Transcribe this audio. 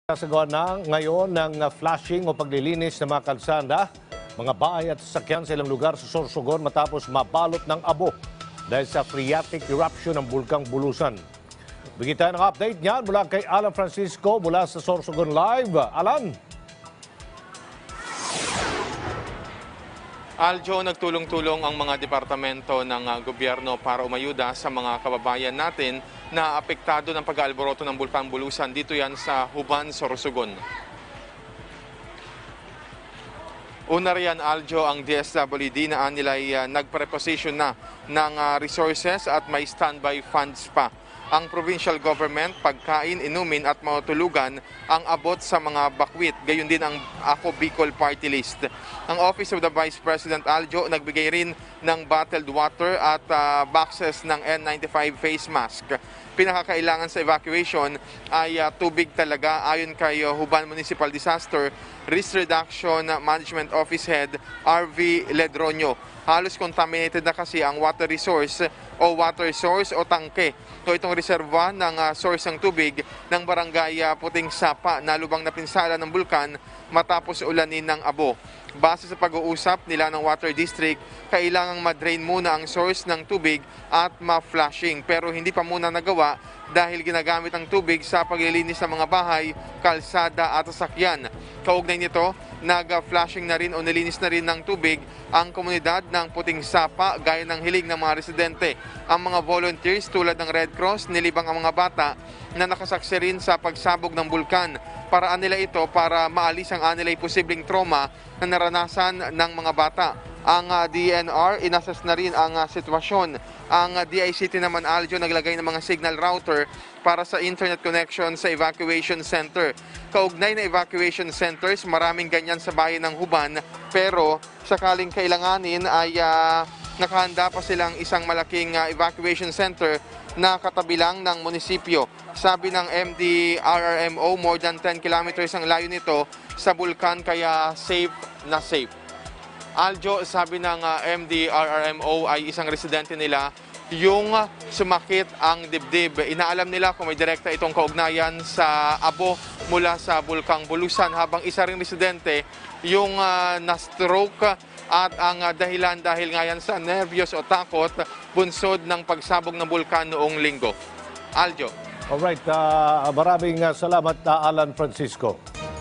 Sasagawa na ngayon ng flashing o paglilinis ng mga kalsada, mga bahay at sasakyan sa ilang lugar sa Sorsogon matapos mabalot ng abo dahil sa phreatic eruption ng Bulkang Bulusan. Bigyan tayo ng update niyan mula kay Alan Francisco mula sa Sorsogon Live. Alan! Aljo, nagtulong-tulong ang mga departamento ng gobyerno para umayuda sa mga kababayan natin na apektado ng pag-aalboroto ng Bulkang Bulusan. Dito yan sa Huban, Sorsogon. Una riyan, Aljo, ang DSWD na nila'y nagpreposition na ng resources at may standby funds pa. Ang provincial government, pagkain, inumin at matulugan ang abot sa mga bakwit. Gayon din ang Ako Bicol Party List. Ang Office of the Vice President Aljo nagbigay rin ng bottled water at boxes ng N95 face mask. Pinakakailangan sa evacuation ay tubig talaga ayon kay Huban Municipal Disaster Risk Reduction Management Office Head RV Ledronio. Halos contaminated na kasi ang water resource o tangke. So itong reserva ng source ng tubig ng barangay Puting Sapa na lubang na pinsala ng bulkan matapos ulanin ng abo. Base sa pag-uusap nila ng Water District, kailangang madrain muna ang source ng tubig at ma-flushing. Pero hindi pa muna nagawa dahil ginagamit ang tubig sa paglilinis ng mga bahay, kalsada at sasakyan. Kaugnay nito, nag-flushing na rin o nilinis na rin ng tubig ang komunidad ng Puting Sapa gaya ng hiling ng mga residente. Ang mga volunteers tulad ng Red Cross nilibang ang mga bata na nakasaksi rin sa pagsabog ng bulkan. Paraan nila ito para maalis ang anilay posibleng trauma na naranasan ng mga bata. Ang DNR, inassess na rin ang sitwasyon. Ang DICT naman, Aljo, naglagay ng mga signal router para sa internet connection sa evacuation center. Kaugnay na evacuation centers, maraming ganyan sa bayan ng Huban, pero sakaling kailanganin ay nakahanda pa silang isang malaking evacuation center na katabi lang ng munisipyo. Sabi ng MDRRMO, more than 10 kilometers ang layo nito sa bulkan kaya safe na safe. Aljo, sabi ng MDRRMO ay isang residente nila yung sumakit ang dibdib. Inaalam nila kung may direkta itong kaugnayan sa abo mula sa Bulkang Bulusan, habang isa ring residente yung na-stroke at ang dahilan dahil nga yan sa nervyos o takot bunsod ng pagsabog ng bulkan noong linggo. Aljo. Alright, maraming salamat Alan Francisco.